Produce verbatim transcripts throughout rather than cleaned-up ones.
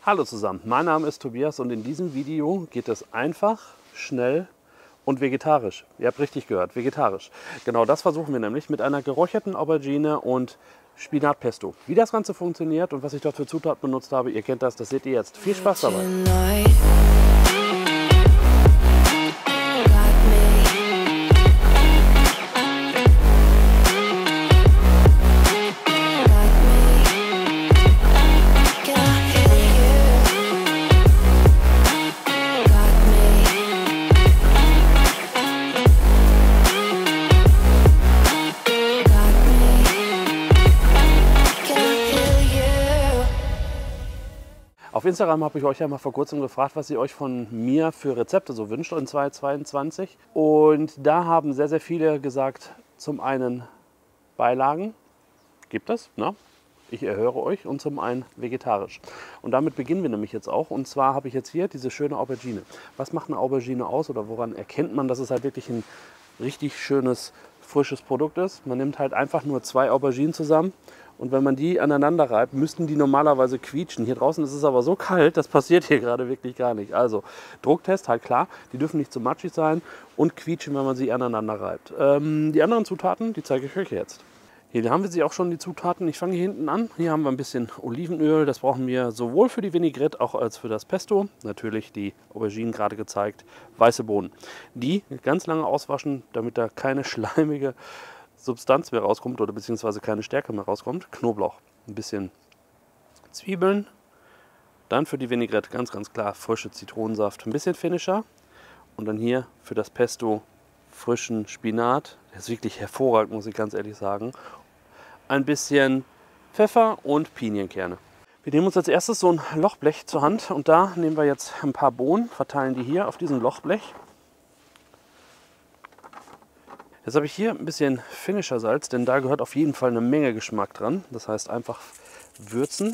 Hallo zusammen, mein Name ist Tobias und in diesem Video geht es einfach, schnell und vegetarisch. Ihr habt richtig gehört, vegetarisch. Genau das versuchen wir nämlich mit einer geräucherten Aubergine und Spinatpesto. Wie das Ganze funktioniert und was ich dort für Zutaten benutzt habe, ihr kennt das, das seht ihr jetzt. Viel Spaß dabei! Auf Instagram habe ich euch ja mal vor kurzem gefragt, was ihr euch von mir für Rezepte so wünscht in zweitausendzweiundzwanzig. Und da haben sehr, sehr viele gesagt, zum einen Beilagen, gibt es, ne? Ich erhöre euch, und zum einen vegetarisch. Und damit beginnen wir nämlich jetzt auch. Und zwar habe ich jetzt hier diese schöne Aubergine. Was macht eine Aubergine aus oder woran erkennt man, dass es halt wirklich ein richtig schönes, frisches Produkt ist? Man nimmt halt einfach nur zwei Auberginen zusammen. Und wenn man die aneinander reibt, müssten die normalerweise quietschen. Hier draußen ist es aber so kalt, das passiert hier gerade wirklich gar nicht. Also Drucktest, halt klar, die dürfen nicht zu matschig sein und quietschen, wenn man sie aneinander reibt. Ähm, die anderen Zutaten, die zeige ich euch jetzt. Hier haben wir sie auch schon, die Zutaten. Ich fange hier hinten an. Hier haben wir ein bisschen Olivenöl. Das brauchen wir sowohl für die Vinaigrette auch als für das Pesto. Natürlich die Auberginen gerade gezeigt. Weiße Bohnen. Die ganz lange auswaschen, damit da keine schleimige Substanz mehr rauskommt oder beziehungsweise keine Stärke mehr rauskommt. Knoblauch, ein bisschen Zwiebeln, dann für die Vinaigrette ganz ganz klar frische Zitronensaft, ein bisschen Finisher und dann hier für das Pesto frischen Spinat, der ist wirklich hervorragend, muss ich ganz ehrlich sagen, ein bisschen Pfeffer und Pinienkerne. Wir nehmen uns als erstes so ein Lochblech zur Hand und da nehmen wir jetzt ein paar Bohnen, verteilen die hier auf diesem Lochblech. Jetzt habe ich hier ein bisschen Finisher-Salz, denn da gehört auf jeden Fall eine Menge Geschmack dran. Das heißt einfach würzen.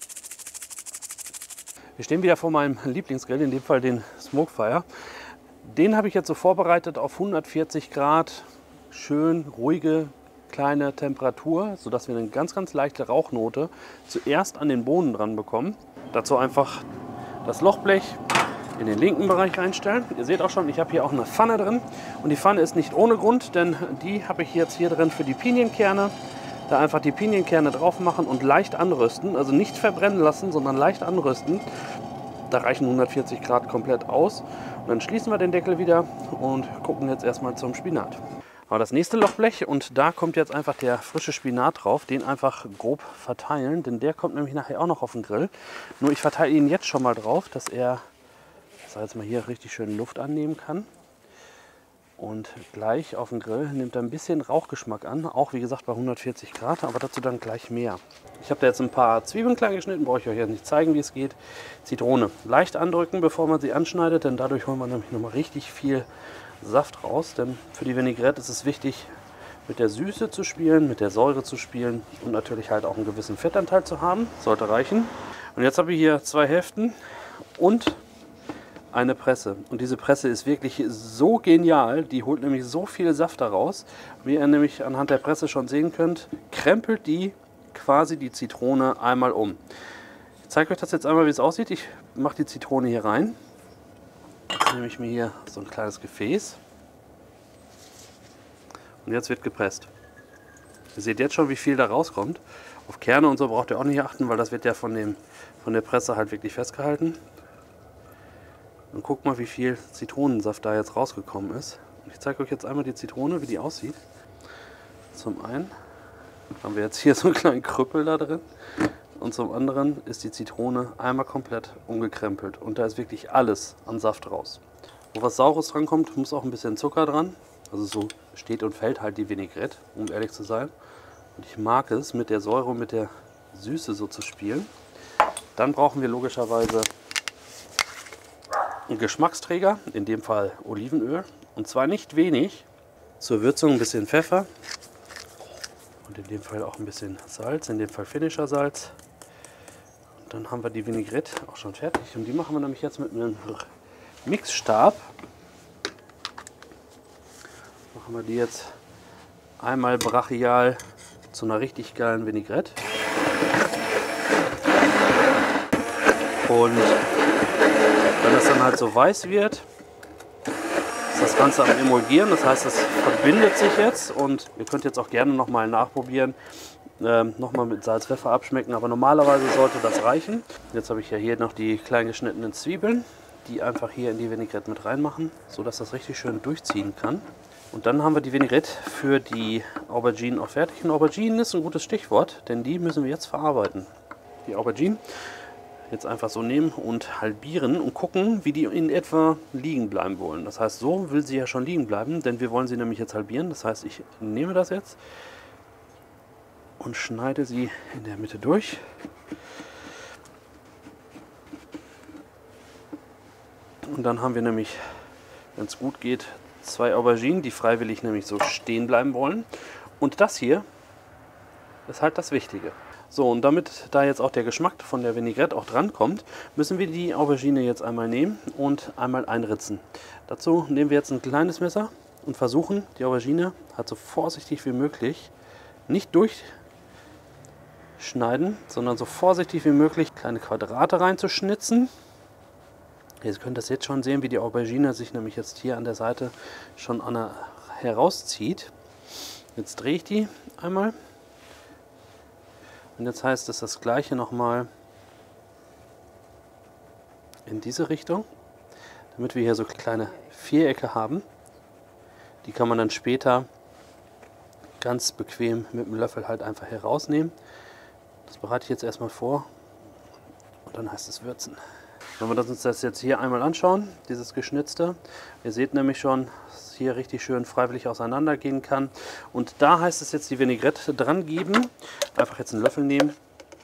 Wir stehen wieder vor meinem Lieblingsgrill, in dem Fall den Smokefire. Den habe ich jetzt so vorbereitet auf hundertvierzig Grad, schön ruhige kleine Temperatur, sodass wir eine ganz ganz leichte Rauchnote zuerst an den Bohnen dran bekommen. Dazu einfach das Lochblech in den linken Bereich reinstellen. Ihr seht auch schon, ich habe hier auch eine Pfanne drin und die Pfanne ist nicht ohne Grund, denn die habe ich jetzt hier drin für die Pinienkerne. Da einfach die Pinienkerne drauf machen und leicht anrösten, also nicht verbrennen lassen, sondern leicht anrösten. Da reichen hundertvierzig Grad komplett aus. Und dann schließen wir den Deckel wieder und gucken jetzt erstmal zum Spinat. Aber das nächste Lochblech, und da kommt jetzt einfach der frische Spinat drauf, den einfach grob verteilen, denn der kommt nämlich nachher auch noch auf den Grill. Nur ich verteile ihn jetzt schon mal drauf, dass er jetzt mal hier richtig schön Luft annehmen kann. Und gleich auf dem Grill nimmt er ein bisschen Rauchgeschmack an, auch wie gesagt bei hundertvierzig Grad, aber dazu dann gleich mehr. Ich habe da jetzt ein paar Zwiebeln klein geschnitten, brauche ich euch jetzt nicht zeigen, wie es geht. Zitrone leicht andrücken, bevor man sie anschneidet, denn dadurch holen wir nämlich nochmal richtig viel Saft raus. Denn für die Vinaigrette ist es wichtig, mit der Süße zu spielen, mit der Säure zu spielen und natürlich halt auch einen gewissen Fettanteil zu haben. Sollte reichen. Und jetzt habe ich hier zwei Hälften und eine Presse. Und diese Presse ist wirklich so genial, die holt nämlich so viel Saft daraus. Wie ihr nämlich anhand der Presse schon sehen könnt, krempelt die quasi die Zitrone einmal um. Ich zeige euch das jetzt einmal, wie es aussieht. Ich mache die Zitrone hier rein. Jetzt nehme ich mir hier so ein kleines Gefäß. Und jetzt wird gepresst. Ihr seht jetzt schon, wie viel da rauskommt. Auf Kerne und so braucht ihr auch nicht achten, weil das wird ja von, dem, von der Presse halt wirklich festgehalten. Und guckt mal, wie viel Zitronensaft da jetzt rausgekommen ist. Und ich zeige euch jetzt einmal die Zitrone, wie die aussieht. Zum einen haben wir jetzt hier so einen kleinen Krüppel da drin. Und zum anderen ist die Zitrone einmal komplett umgekrempelt. Und da ist wirklich alles an Saft raus. Wo was Saures dran kommt, muss auch ein bisschen Zucker dran. Also so steht und fällt halt die Vinaigrette, um ehrlich zu sein. Und ich mag es, mit der Säure und mit der Süße so zu spielen. Dann brauchen wir logischerweise ein Geschmacksträger, in dem Fall Olivenöl, und zwar nicht wenig. Zur Würzung ein bisschen Pfeffer und in dem Fall auch ein bisschen Salz, in dem Fall Finisher Salz. Und dann haben wir die Vinaigrette auch schon fertig und die machen wir nämlich jetzt mit einem Mixstab. Machen wir die jetzt einmal brachial zu einer richtig geilen Vinaigrette. Und wenn es dann halt so weiß wird, ist das Ganze am Emulgieren. Das heißt, es verbindet sich jetzt und ihr könnt jetzt auch gerne nochmal nachprobieren. Ähm, nochmal mit Salz, Pfeffer abschmecken, aber normalerweise sollte das reichen. Jetzt habe ich ja hier noch die klein geschnittenen Zwiebeln, die einfach hier in die Vinaigrette mit reinmachen, sodass das richtig schön durchziehen kann. Und dann haben wir die Vinaigrette für die Auberginen auch fertig. Und Auberginen ist ein gutes Stichwort, denn die müssen wir jetzt verarbeiten. Die Auberginen jetzt einfach so nehmen und halbieren und gucken, wie die in etwa liegen bleiben wollen. Das heißt, so will sie ja schon liegen bleiben, denn wir wollen sie nämlich jetzt halbieren. Das heißt, ich nehme das jetzt und schneide sie in der Mitte durch. Und dann haben wir nämlich, wenn es gut geht, zwei Auberginen, die freiwillig nämlich so stehen bleiben wollen. Und das hier ist halt das Wichtige. So, und damit da jetzt auch der Geschmack von der Vinaigrette auch dran kommt, müssen wir die Aubergine jetzt einmal nehmen und einmal einritzen. Dazu nehmen wir jetzt ein kleines Messer und versuchen, die Aubergine halt so vorsichtig wie möglich nicht durch schneiden, sondern so vorsichtig wie möglich kleine Quadrate reinzuschnitzen. Ihr könnt das jetzt schon sehen, wie die Aubergine sich nämlich jetzt hier an der Seite schon an der, herauszieht. Jetzt drehe ich die einmal und jetzt heißt es das gleiche nochmal in diese Richtung, damit wir hier so kleine Vierecke haben. Die kann man dann später ganz bequem mit dem Löffel halt einfach herausnehmen. Das bereite ich jetzt erstmal vor und dann heißt es würzen. Wenn wir uns das jetzt hier einmal anschauen, dieses Geschnitzte, ihr seht nämlich schon, dass es hier richtig schön freiwillig auseinandergehen kann. Und da heißt es jetzt die Vinaigrette dran geben. Einfach jetzt einen Löffel nehmen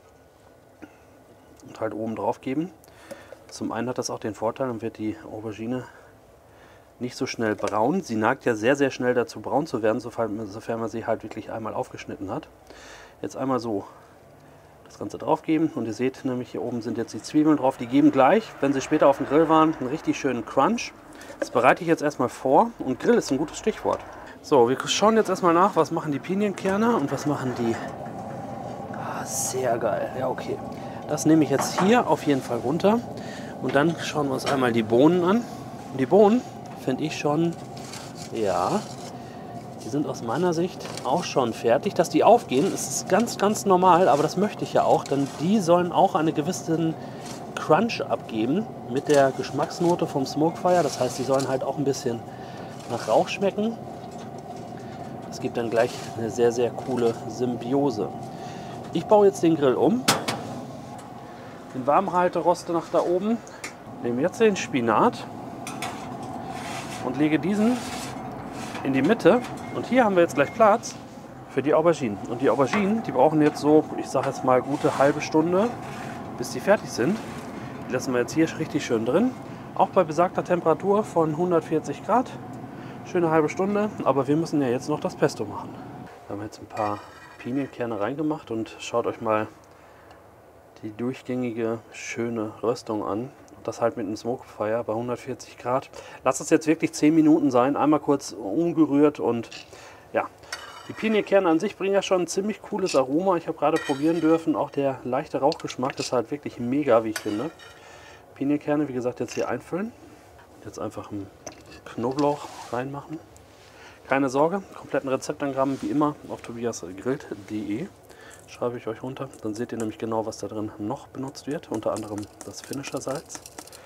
und halt oben drauf geben. Zum einen hat das auch den Vorteil, dann wird die Aubergine nicht so schnell braun. Sie neigt ja sehr, sehr schnell dazu, braun zu werden, sofern man sie halt wirklich einmal aufgeschnitten hat. Jetzt einmal so das Ganze drauf geben und ihr seht nämlich, hier oben sind jetzt die Zwiebeln drauf. Die geben gleich, wenn sie später auf dem Grill waren, einen richtig schönen Crunch. Das bereite ich jetzt erstmal vor und Grill ist ein gutes Stichwort. So, wir schauen jetzt erstmal nach, was machen die Pinienkerne und was machen die... Ah, sehr geil, ja okay. Das nehme ich jetzt hier auf jeden Fall runter und dann schauen wir uns einmal die Bohnen an. Und die Bohnen finde ich schon, ja... Die sind aus meiner Sicht auch schon fertig. Dass die aufgehen, ist ganz, ganz normal, aber das möchte ich ja auch, denn die sollen auch einen gewissen Crunch abgeben mit der Geschmacksnote vom Smokefire. Das heißt, die sollen halt auch ein bisschen nach Rauch schmecken. Das gibt dann gleich eine sehr, sehr coole Symbiose. Ich baue jetzt den Grill um. Den Warmhalteroste nach da oben. Nehme jetzt den Spinat und lege diesen in die Mitte. Und hier haben wir jetzt gleich Platz für die Auberginen. Und die Auberginen, die brauchen jetzt so, ich sage jetzt mal, gute halbe Stunde, bis die fertig sind. Die lassen wir jetzt hier richtig schön drin. Auch bei besagter Temperatur von hundertvierzig Grad. Schöne halbe Stunde. Aber wir müssen ja jetzt noch das Pesto machen. Wir haben jetzt ein paar Pinienkerne reingemacht und schaut euch mal die durchgängige, schöne Röstung an. Das halt mit einem Smokefire bei hundertvierzig Grad. Lasst es jetzt wirklich zehn Minuten sein. Einmal kurz umgerührt und ja. Die Pinienkerne an sich bringen ja schon ein ziemlich cooles Aroma. Ich habe gerade probieren dürfen. Auch der leichte Rauchgeschmack ist halt wirklich mega, wie ich finde. Pinienkerne, wie gesagt, jetzt hier einfüllen. Jetzt einfach einen Knoblauch reinmachen. Keine Sorge, kompletten Rezeptangaben wie immer auf tobias grillt punkt de. Schreibe ich euch runter. Dann seht ihr nämlich genau, was da drin noch benutzt wird. Unter anderem das Finisher Salz.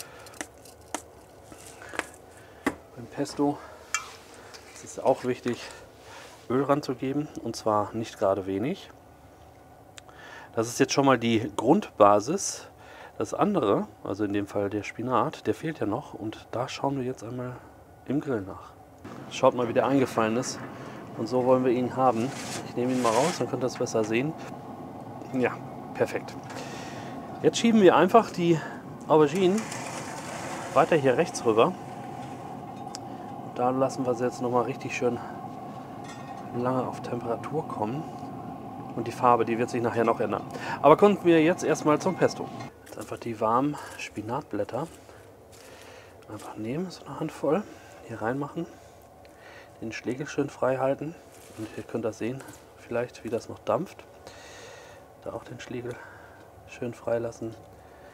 Beim Pesto ist es auch wichtig, Öl ranzugeben. Und zwar nicht gerade wenig. Das ist jetzt schon mal die Grundbasis. Das andere, also in dem Fall der Spinat, der fehlt ja noch. Und da schauen wir jetzt einmal im Grill nach. Schaut mal, wie der eingefallen ist. Und so wollen wir ihn haben. Ich nehme ihn mal raus, dann könnt ihr das besser sehen. Ja, perfekt. Jetzt schieben wir einfach die Auberginen weiter hier rechts rüber. Und da lassen wir sie jetzt nochmal richtig schön lange auf Temperatur kommen. Und die Farbe, die wird sich nachher noch ändern. Aber kommen wir jetzt erstmal zum Pesto. Jetzt einfach die warmen Spinatblätter einfach nehmen, so eine Handvoll, hier reinmachen. Den Schlegel schön frei halten und ihr könnt das sehen, vielleicht wie das noch dampft. Da auch den Schlegel schön freilassen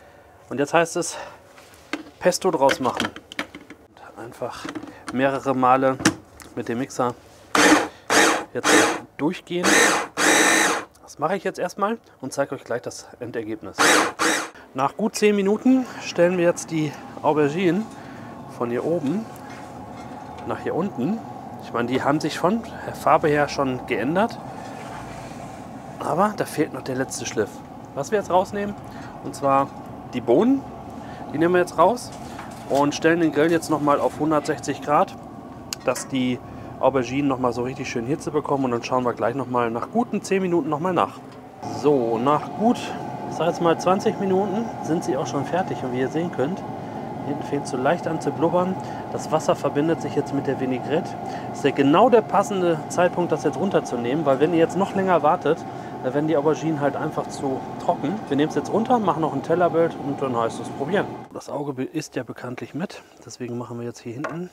Und jetzt heißt es Pesto draus machen. Und einfach mehrere Male mit dem Mixer jetzt durchgehen. Das mache ich jetzt erstmal und zeige euch gleich das Endergebnis. Nach gut zehn Minuten stellen wir jetzt die Auberginen von hier oben nach hier unten. Ich meine, die haben sich von der Farbe her schon geändert, aber da fehlt noch der letzte Schliff. Was wir jetzt rausnehmen, und zwar die Bohnen, die nehmen wir jetzt raus und stellen den Grill jetzt nochmal auf hundertsechzig Grad, dass die Auberginen nochmal so richtig schön Hitze bekommen, und dann schauen wir gleich nochmal nach guten zehn Minuten nochmal nach. So, nach gut, ich sage jetzt mal zwanzig Minuten sind sie auch schon fertig, und wie ihr sehen könnt, hinten fängt es so leicht an zu blubbern. Das Wasser verbindet sich jetzt mit der Vinaigrette. Das ist ja genau der passende Zeitpunkt, das jetzt runterzunehmen, weil wenn ihr jetzt noch länger wartet, dann werden die Auberginen halt einfach zu trocken. Wir nehmen es jetzt runter, machen noch ein Tellerbild und dann heißt es probieren. Das Auge isst ja bekanntlich mit, deswegen machen wir jetzt hier hinten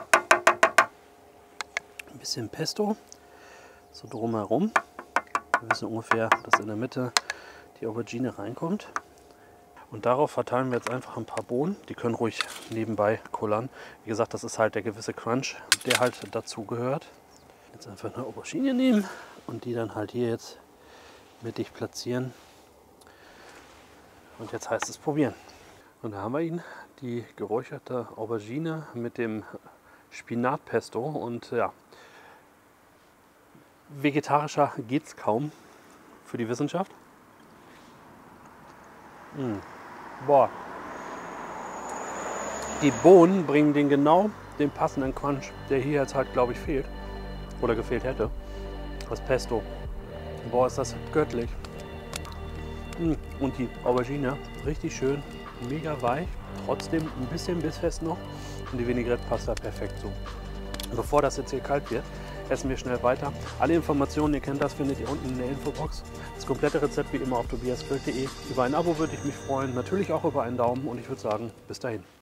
ein bisschen Pesto, so drumherum. Wir wissen ungefähr, dass in der Mitte die Aubergine reinkommt. Und darauf verteilen wir jetzt einfach ein paar Bohnen. Die können ruhig nebenbei kullern. Wie gesagt, das ist halt der gewisse Crunch, der halt dazu gehört. Jetzt einfach eine Aubergine nehmen und die dann halt hier jetzt mittig platzieren. Und jetzt heißt es probieren. Und da haben wir ihn, die geräucherte Aubergine mit dem Spinatpesto. Und ja, vegetarischer geht es kaum für die Wissenschaft. Mmh. Boah. Die Bohnen bringen den genau den passenden Crunch, der hier jetzt halt, glaube ich, fehlt. Oder gefehlt hätte. Das Pesto. Boah, ist das göttlich. Mmh. Und die Aubergine, richtig schön, mega weich. Trotzdem ein bisschen bissfest noch. Und die Vinaigrette passt da perfekt zu. Und bevor das jetzt hier kalt wird, essen wir schnell weiter. Alle Informationen, ihr kennt das, findet ihr unten in der Infobox. Das komplette Rezept wie immer auf tobiasgrill punkt de. Über ein Abo würde ich mich freuen, natürlich auch über einen Daumen, und ich würde sagen, bis dahin.